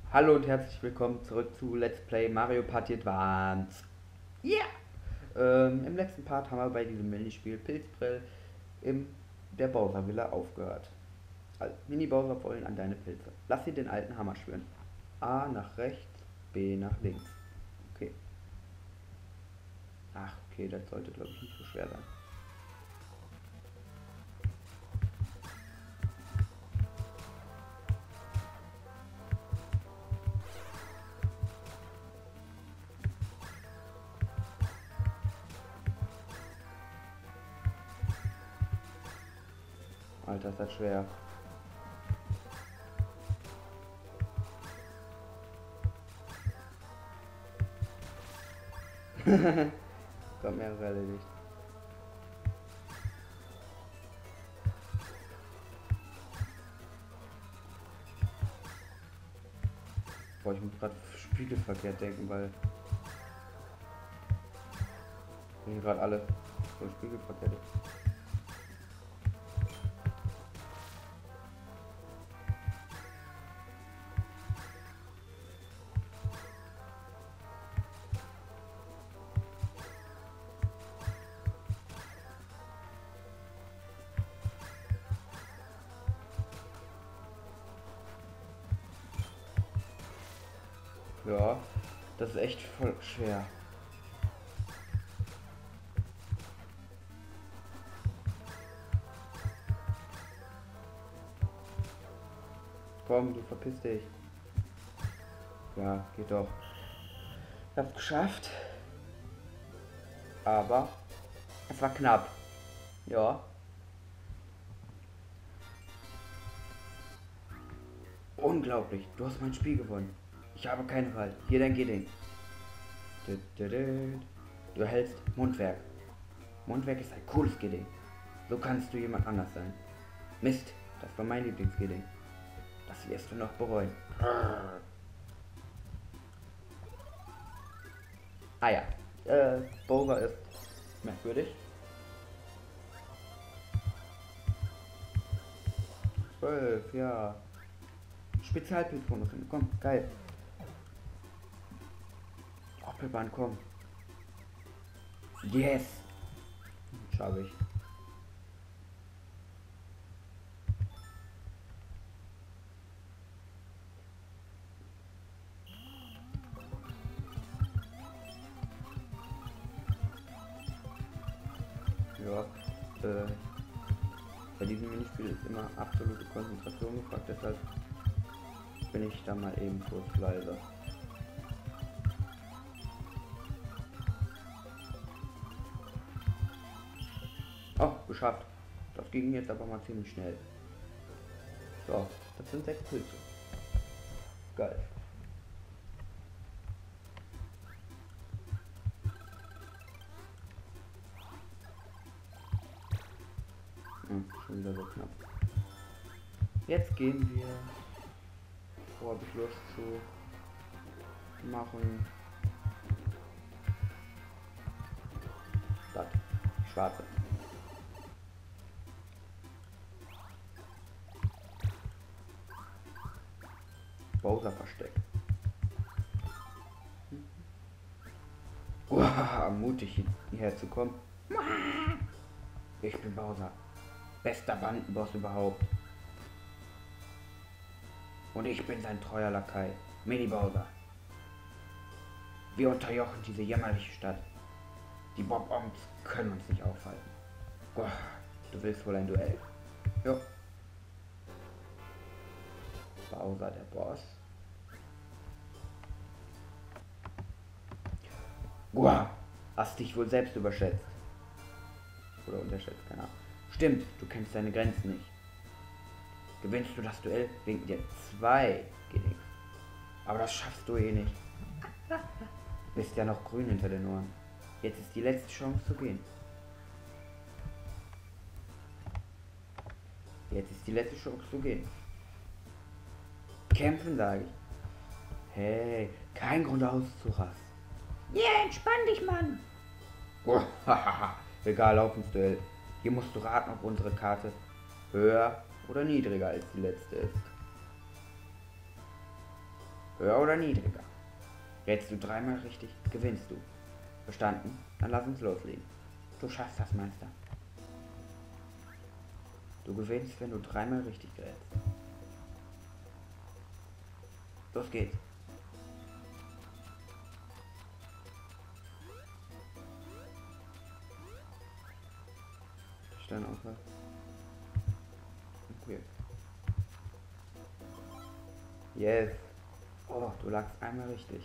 Hallo und herzlich willkommen zurück zu Let's Play Mario Party Advance. Yeah! Im letzten Part haben wir bei diesem Minispiel Pilzbrill in der Bowser Villa aufgehört. Also, Mini-Bowser wollen an deine Pilze. Lass sie den alten Hammer schwören. A nach rechts, B nach links. Okay. Ach, okay, das sollte glaube ich nicht so schwer sein. Alter, ist das schwer. Kommt mehrere erledigt. Boah, ich muss gerade spiegelverkehrt denken, weil hier gerade alles so spiegelverkehrt ist. Ja, das ist echt voll schwer. Komm, du verpiss dich. Ja, geht doch. Ich hab's geschafft. Aber es war knapp. Ja. Unglaublich. Du hast mein Spiel gewonnen. Ich habe keine Wahl. Hier dein Geding. Du erhältst Mundwerk. Mundwerk ist ein cooles Geding. So kannst du jemand anders sein. Mist, das war mein Lieblingsgeding. Das wirst du noch bereuen. Ah ja, Bowser ist merkwürdig. 12, ja. Spezialpilzbonus, komm, geil. Doppelbahn, komm. Yes! Schaffe ich. Ja, bei diesem Minispiel ist immer absolute Konzentration gefragt, deshalb bin ich da mal eben kurz leise. Oh, geschafft. Das ging jetzt aber mal ziemlich schnell. So, das sind 6 Pilze. Geil. Schon wieder so knapp. Jetzt gehen wir. Wo habe ich Lust zu machen? Das. Schwarze. Bowser versteckt. Mutig hierher zu kommen. Ich bin Bowser. Bester Bandenboss überhaupt. Und ich bin sein treuer Lakai. Mini Bowser. Wir unterjochen diese jämmerliche Stadt. Die Bob-Oms können uns nicht aufhalten. Du willst wohl ein Duell? Jo. Bowser der Boss. Hast dich wohl selbst überschätzt. Oder unterschätzt, keine Ahnung. Stimmt, du kennst deine Grenzen nicht. Gewinnst du das Duell, winken dir 2 Gedings. Aber das schaffst du eh nicht. Bist ja noch grün hinter den Ohren. Jetzt ist die letzte Chance zu gehen. Jetzt ist die letzte Chance zu gehen. Kämpfen, sage ich. Hey, kein Grund auszurasten. Yeah, entspann dich, Mann. Egal, auf ins Duell. Hier musst du raten, ob unsere Karte höher oder niedriger als die letzte ist. Höher oder niedriger? Rätst du dreimal richtig, gewinnst du. Verstanden? Dann lass uns loslegen. Du schaffst das, Meister. Du gewinnst, wenn du dreimal richtig rätst. Los geht's. Stein aufwärts. Okay. Yes. Oh, du lagst einmal richtig.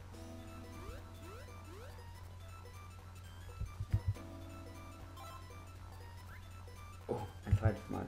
Oh, ein zweites Mal.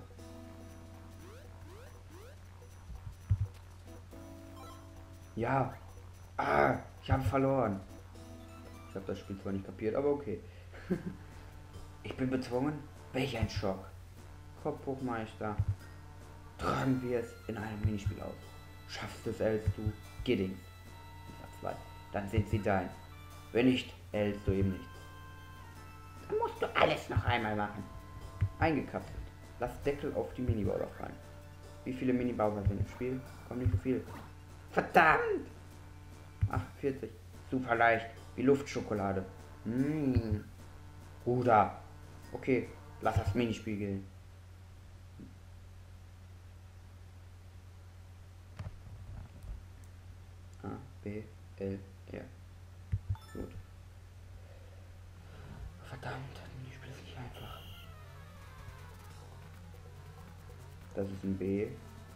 Ja. Ah, ich habe verloren. Ich habe das Spiel zwar nicht kapiert, aber okay. Ich bin bezwungen. Welch ein Schock. Kopfbuchmeister. Tragen wir es in einem Minispiel aus. Schaffst es, erhältst du Giddings. Ich sag 2. Dann sind sie dein. Wenn nicht, erhältst du eben nichts. Dann musst du alles noch einmal machen. Eingekapselt. Lass Deckel auf die Mini-Bowser fallen. Wie viele Mini-Bowser sind im Spiel? Kommt nicht so viel. Verdammt! 48. Super leicht. Wie Luftschokolade. Bruder. Okay, lass das Minispiel gehen. A, B, L, R. Gut. Verdammt, das Minispiel ist nicht einfach. Das ist ein B.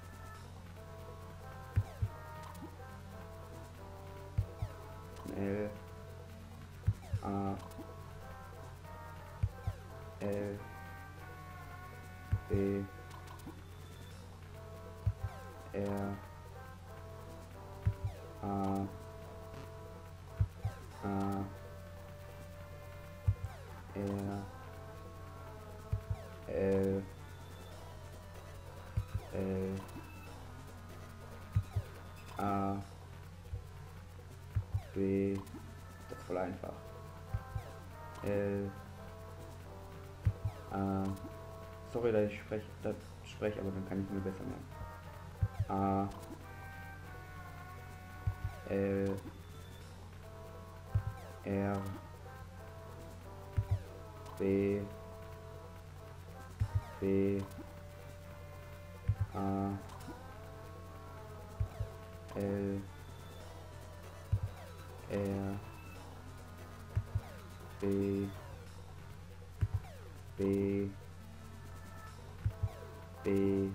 Ein L. A. L. B. R. A. A. R. L. L. A. B. Das ist voll einfach. L. A. Sorry, dass ich spreche, aber dann kann ich mir besser merken. A. L. R. B. B. A. L. R. B. B. B.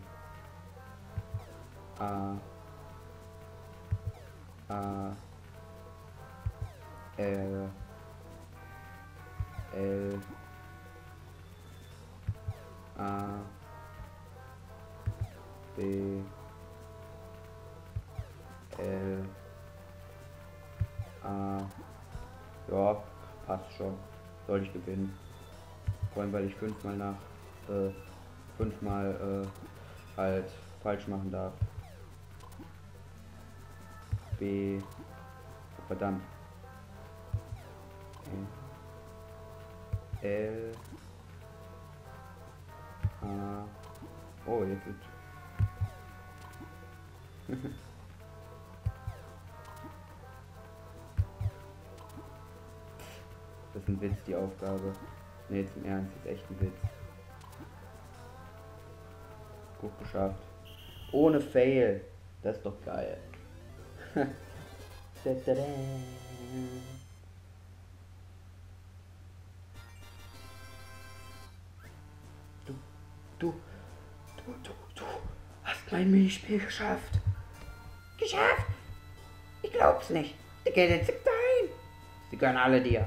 A. A. L. L. A. B. L. A. Ja, passt schon. Soll ich gewinnen. Vor allem, weil ich fünfmal halt falsch machen darf. B. Oh, verdammt. L. A. Oh, jetzt wird. Das ist ein Witz, die Aufgabe. Ne, jetzt im Ernst, ist echt ein Witz. Gut geschafft. Ohne Fail. Das ist doch geil. Du hast mein Minispiel geschafft. Geschafft? Ich glaub's nicht. Die Gelder sind dein. Sie gehören alle dir.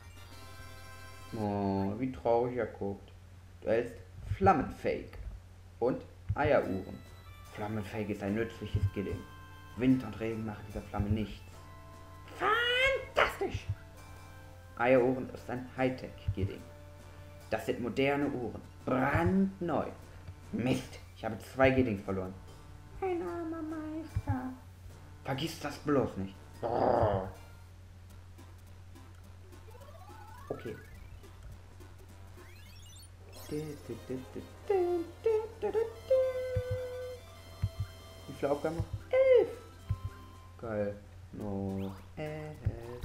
Oh, wie traurig er guckt. Du hältst Flammenfake und Eieruhren. Flammenfake ist ein nützliches Gidding. Wind und Regen machen dieser Flamme nichts. Fantastisch! Eieruhren ist ein Hightech-Gidding. Das sind moderne Uhren. Brandneu. Mist, ich habe 2 Giddings verloren. Ein armer Meister. Vergiss das bloß nicht. Oh. Okay. Wie viele Aufgaben noch? 11. Geil. Noch 11.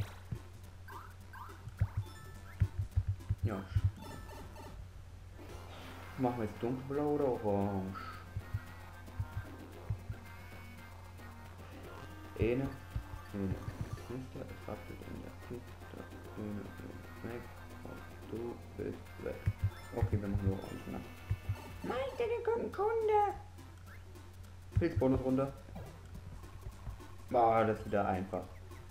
Ja. Machen wir jetzt dunkelblau oder orange? Eine. Mister, es rappelt in der Piste. Weg. Du bist weg. Okay, wir machen orange, ne? Meinte, der kommt Kunde. Pilzbonus runter. Boah, das ist wieder einfach.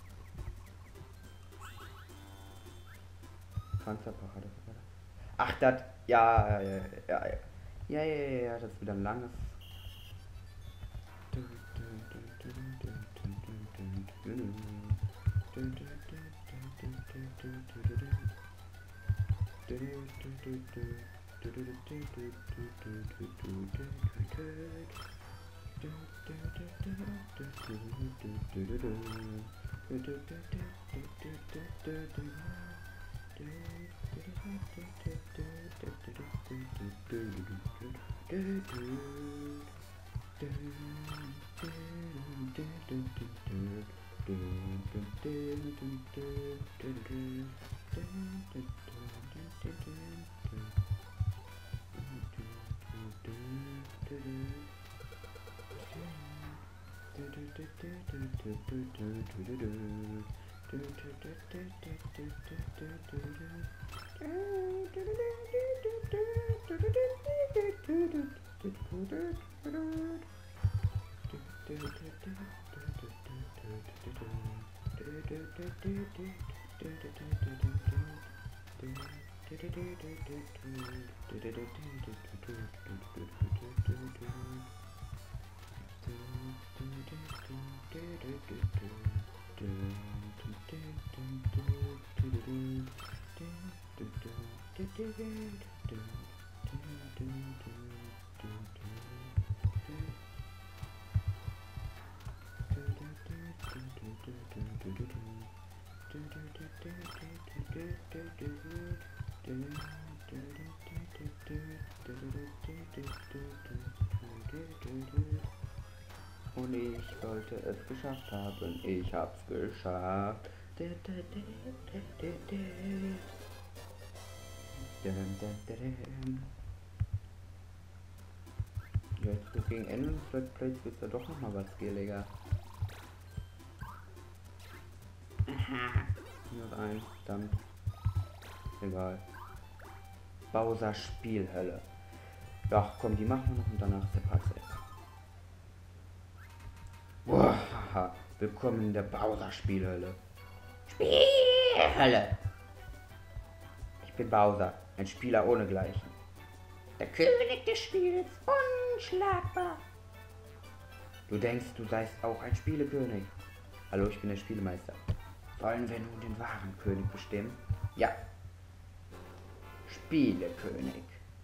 Panzerpacher, das ist ach, das. Ja, das ist wieder ein langes. Und ich sollte es geschafft haben. Ich hab's geschafft. Jetzt so gegen Ende des Let's Plays wird's ja doch noch mal was skilliger. Nur ein, dann egal. Bowser Spielhölle. Ja, komm, die machen wir noch und danach ist der Part selbst. Boah, willkommen in der Bowser Spielhölle. Spielhölle! Ich bin Bowser, ein Spieler ohnegleichen. Der König des Spiels, unschlagbar. Du denkst, du seist auch ein Spielekönig. Hallo, ich bin der Spielemeister. Wollen wir nun den wahren König bestimmen? Ja. Spielekönig.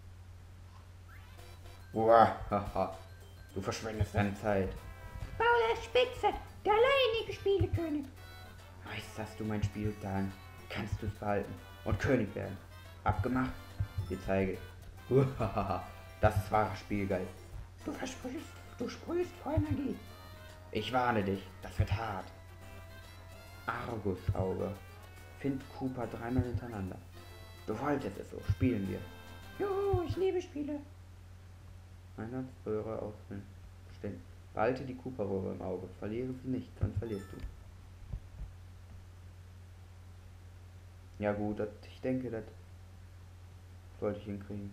Wow, du verschwendest deine Zeit. Bowser Spitze, der alleinige Spielekönig. Meisterst du mein Spiel, dann kannst du es behalten und König werden. Abgemacht? Dir zeige ich. Das ist wahrer Spielgeist. Du sprühst vor Energie. Ich warne dich, das wird hart. Argusauge. Find Koopa dreimal hintereinander. Du wolltest es so, spielen wir. Juhu, ich liebe Spiele. Einheitsröhre aufstellen. Behalte die Koopa-Röhre im Auge. Verliere sie nicht, sonst verlierst du. Ja gut, ich denke, das sollte ich hinkriegen.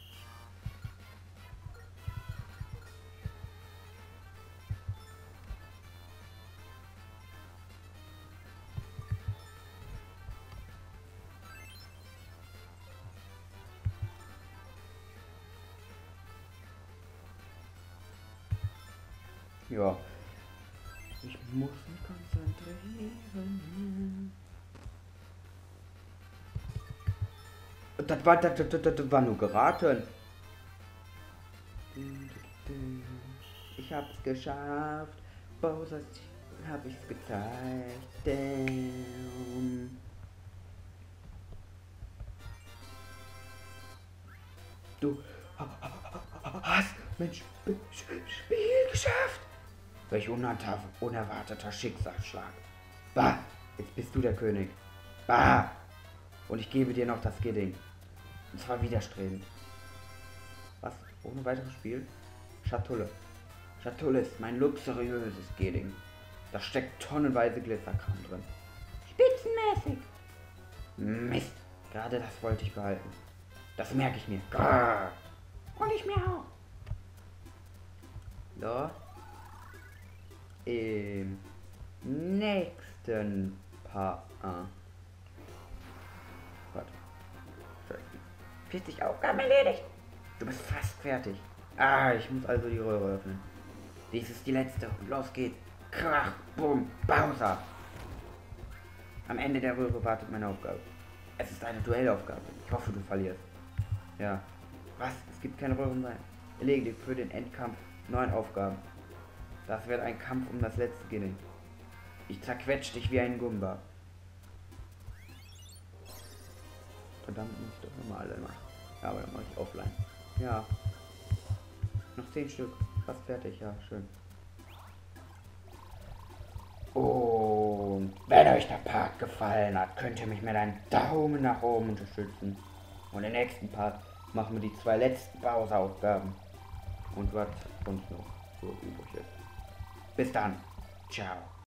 Ja. Ich muss mich konzentrieren. Das war nur geraten. Ich hab's geschafft. Bowser hab ich's gezeigt. Damn. Du hast mein Spiel geschafft. Welch unerwarteter Schicksalsschlag. Bah, jetzt bist du der König. Bah! Und ich gebe dir noch das Gidding. Und zwar widerstrebend. Was? Ohne weiteres Spiel? Schatulle. Schatulle ist mein luxuriöses Gidding. Da steckt tonnenweise Glitzerkram drin. Spitzenmäßig. Mist. Gerade das wollte ich behalten. Das merke ich mir. Grrr. Und ich mir auch. So. Im nächsten Part. Warte. 40 Aufgaben erledigt. Du bist fast fertig. Ich muss also die Röhre öffnen. Dies ist die letzte und los geht's. Krach, bumm, Bowser. Am Ende der Röhre wartet meine Aufgabe. Es ist eine Duellaufgabe. Ich hoffe, du verlierst. Ja. Was? Es gibt keine Röhren mehr. Erledige für den Endkampf 9 Aufgaben. Das wird ein Kampf um das letzte Gidding. Ich zerquetsch dich wie ein Gumba. Verdammt, muss ich doch nochmal alle machen. Ja, aber dann mache ich offline. Ja. Noch 10 Stück. Fast fertig, ja, schön. Und wenn euch der Part gefallen hat, könnt ihr mich mit einem Daumen nach oben unterstützen. Und im nächsten Part machen wir die 2 letzten Bowser-Aufgaben. Und was sonst noch so übrig ist. Bis dann. Ciao.